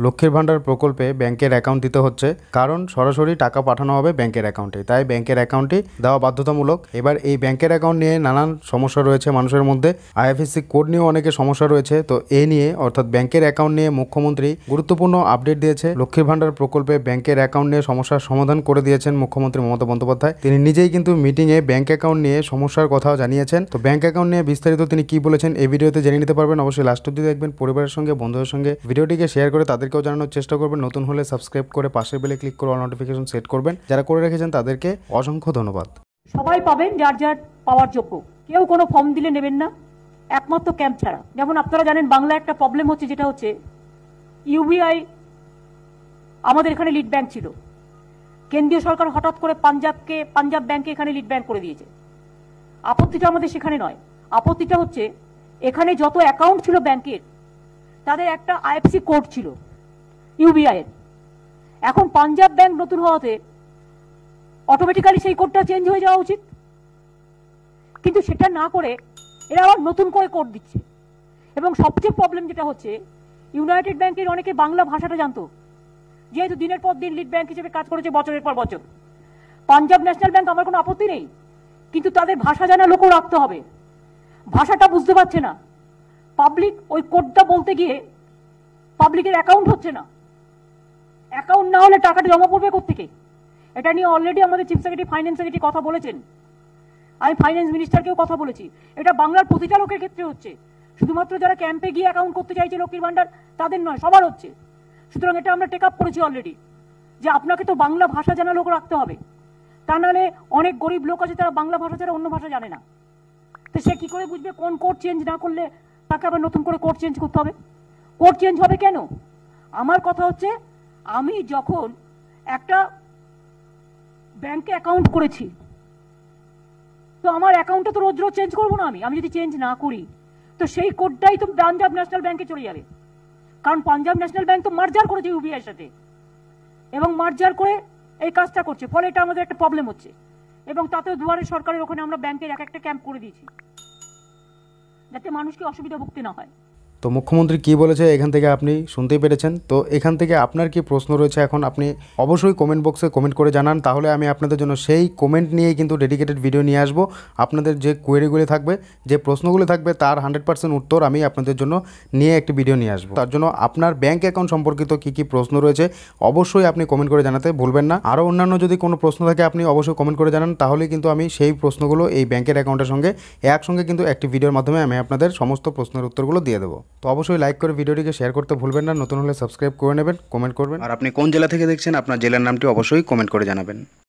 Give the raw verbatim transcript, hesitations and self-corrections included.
লক্ষ্মীর ভাণ্ডার প্রকল্পে ব্যাংকের অ্যাকাউন্ট দিতে হচ্ছে, কারণ সরাসরি টাকা পাঠানো হবে ব্যাংকের অ্যাকাউন্টে, তাই ব্যাংকের অ্যাকাউন্টে দেওয়া বাধ্যতামূলক। এবার এই ব্যাংকের অ্যাকাউন্ট নিয়ে নানান সমস্যা রয়েছে মানুষের মধ্যে, আইএফএসসি কোড নিয়েও অনেকে সমস্যা রয়েছে। তো এ নিয়ে অর্থাৎ ব্যাংকের অ্যাকাউন্ট নিয়ে মুখ্যমন্ত্রী গুরুত্বপূর্ণ আপডেট দিয়েছে। লক্ষ্মীর ভাণ্ডার প্রকল্পে ব্যাংকের অ্যাকাউন্ট নিয়ে সমস্যার সমাধান করে দিয়েছেন মুখ্যমন্ত্রী মমতা বন্দ্যোপাধ্যায়। তিনি নিজেই কিন্তু মিটিংয়ে ব্যাংক অ্যাকাউন্ট নিয়ে সমস্যার কথাও জানিয়েছেন। তো ব্যাংক অ্যাকাউন্ট নিয়ে বিস্তারিত তিনি কি বলেছেন এই ভিডিওতে জেনে নিতে পারবেন। অবশ্যই লাস্ট অবধি দেখবেন, পরিবারের সঙ্গে বন্ধুদের সঙ্গে ভিডিওটিকে শেয়ার করে তাদেরকেও জানানোর চেষ্টা করবেন। নতুন হলে সাবস্ক্রাইব করে পাশের বেলে ক্লিক করে অল নোটিফিকেশন সেট করবেন। যারা করে রেখেছেন তাদেরকে অসংখ্য ধন্যবাদ। সবাই পাবেন যার যার পাওয়ার যোগ্য, কেউ কোনো ফর্ম দিলে নেবেন না, একমাত্র ক্যাম্প ছাড়া। যেমন আপনারা জানেন বাংলা একটা প্রবলেম হচ্ছে, যেটা হচ্ছে ইউবিআই আমাদের এখানে লিড ব্যাংক ছিল, কেন্দ্রীয় সরকার হঠাৎ করে পাঞ্জাবকে পাঞ্জাব ব্যাংকে এখানে লিড ব্যাংক করে দিয়েছে। আপত্তিটা আমাদের সেখানে নয়, আপত্তিটা হচ্ছে এখানে যত অ্যাকাউন্ট ছিল ব্যাংকের তাদের একটা আইএফসি কোড ছিল ইউবিআই এর। এখন পাঞ্জাব ব্যাংক নতুন হওয়াতে অটোমেটিক্যালি সেই কোডটা চেঞ্জ হয়ে যাওয়া উচিত, কিন্তু সেটা না করে এরা আবার নতুন করে কোড দিচ্ছে। এবং সবচেয়ে প্রবলেম যেটা হচ্ছে, ইউনাইটেড ব্যাংকের অনেকে বাংলা ভাষাটা জানতো, যেহেতু দিনের পর দিন লিড ব্যাংক হিসেবে কাজ করেছে বছরের পর বছর। পাঞ্জাব ন্যাশনাল ব্যাংক আমার কোনো আপত্তি নেই, কিন্তু তাদের ভাষা জানা লোকও রাখতে হবে। ভাষাটা বুঝতে পারছে না, পাবলিক ওই কোডটা বলতে গিয়ে পাবলিকের অ্যাকাউন্ট হচ্ছে না। অ্যাকাউন্ট না হলে টাকাটা জমা পড়বে কোত্থেকে? এটা নিয়ে অলরেডি আমাদের চিফ সেক্রেটারি, ফাইন্যান্স সেক্রেটারি কথা বলেছেন, আমি ফাইন্যান্স মিনিস্টারকেও কথা বলেছি। এটা বাংলার প্রতিটা লোকের ক্ষেত্রে হচ্ছে, শুধুমাত্র যারা ক্যাম্পে গিয়ে অ্যাকাউন্ট করতে চাইছে লক্ষ্মীর ভান্ডার তাদের নয়, সবার হচ্ছে। সুতরাং এটা আমরা টেক আপ করেছি অলরেডি, যে আপনাকে তো বাংলা ভাষা জানা লোক রাখতে হবে, তা নাহলে অনেক গরিব লোক আছে তারা বাংলা ভাষা ছাড়া অন্য ভাষা জানে না। তো সে কি করে বুঝবে কোন কোড চেঞ্জ না করলে তাকে আবার নতুন করে কোড চেঞ্জ করতে হবে? কোড চেঞ্জ হবে কেন? আমার কথা হচ্ছে, আমি যখন একটা ব্যাংকে অ্যাকাউন্ট করেছি, তো আমার অ্যাকাউন্টটা তো রোজ রোজ চেঞ্জ করবো না। আমি আমি যদি চেঞ্জ না করি তো সেই কোডটাই তো পাঞ্জাব ন্যাশনাল ব্যাংকে চলে যাবে, কারণ পাঞ্জাব ন্যাশনাল ব্যাংক তো মার্জার করেছে ইউবিআই এর সাথে, এবং মার্জার করে এই কাজটা করছে। ফলে এটা আমাদের একটা প্রবলেম হচ্ছে, এবং তাতেও দুয়ারে সরকারের ওখানে আমরা ব্যাংকের এক একটা ক্যাম্প করে দিয়েছি, যাতে মানুষকে অসুবিধা ভুগতে না হয়। তো মুখ্যমন্ত্রী কি বলেছে এখান থেকে আপনি শুনতেই পেরেছেন। তো এখান থেকে আপনার কি প্রশ্ন রয়েছে এখন আপনি অবশ্যই কমেন্ট বক্সে কমেন্ট করে জানান, তাহলে আমি আপনাদের জন্য সেই কমেন্ট নিয়েই কিন্তু ডেডিকেটেড ভিডিও নিয়ে আসবো। আপনাদের যে কোয়েরিগুলি থাকবে, যে প্রশ্নগুলি থাকবে, তার হান্ড্রেড পার্সেন্ট উত্তর আমি আপনাদের জন্য নিয়ে একটি ভিডিও নিয়ে আসবো। তার জন্য আপনার ব্যাঙ্ক অ্যাকাউন্ট সম্পর্কিত কী কী প্রশ্ন রয়েছে অবশ্যই আপনি কমেন্ট করে জানাতে ভুলবেন না। আরও অন্যান্য যদি কোনো প্রশ্ন থাকে আপনি অবশ্যই কমেন্ট করে জানান, তাহলে কিন্তু আমি সেই প্রশ্নগুলো এই ব্যাঙ্কের অ্যাকাউন্টের সঙ্গে একসঙ্গে কিন্তু একটি ভিডিওর মাধ্যমে আমি আপনাদের সমস্ত প্রশ্নের উত্তরগুলো দিয়ে দেবো। তো অবশ্যই লাইক করে ভিডিওটিকে শেয়ার করতে ভুলবেন না। নতুন হলে সাবস্ক্রাইব করে নেবেন, কমেন্ট করবেন। আর আপনি কোন জেলা থেকে দেখছেন আপনার জেলার নামটি অবশ্যই কমেন্ট করে জানাবেন।